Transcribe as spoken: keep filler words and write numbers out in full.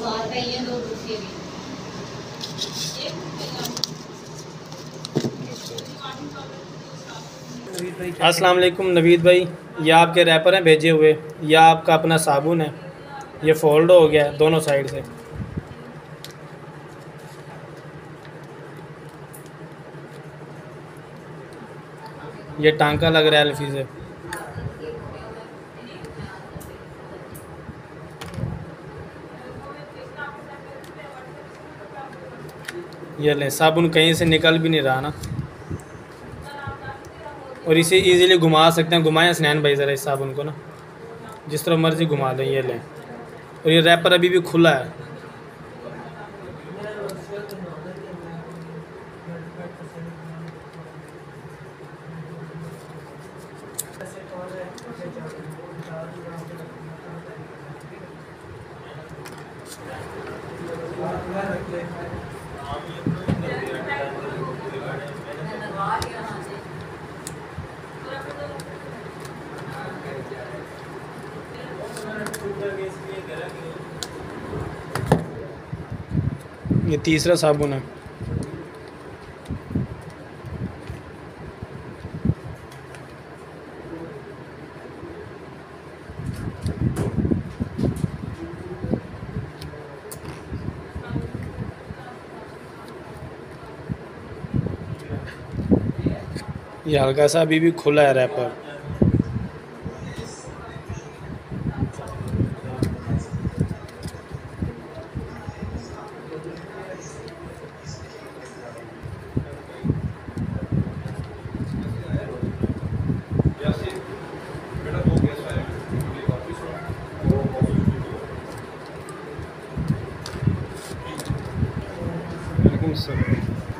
अस्सलाम वालेकुम नवीद भाई, ये आपके रैपर हैं भेजे हुए, या आपका अपना साबुन है। ये फोल्ड हो गया दोनों साइड से। ये टांका लग रहा है अल्फी से। ये ले, साबुन कहीं से निकल भी नहीं रहा ना। और इसे इजीली घुमा सकते हैं। घुमाएं स्नैन भाई ज़रा इस साबुन को ना, जिस तरह मर्जी घुमा दें। ये लें, और ये रैपर अभी भी खुला है। ये तीसरा साबुन है। ये हल्का सा अभी भी खुला है रैपर। वालेकुम अस्सलाम।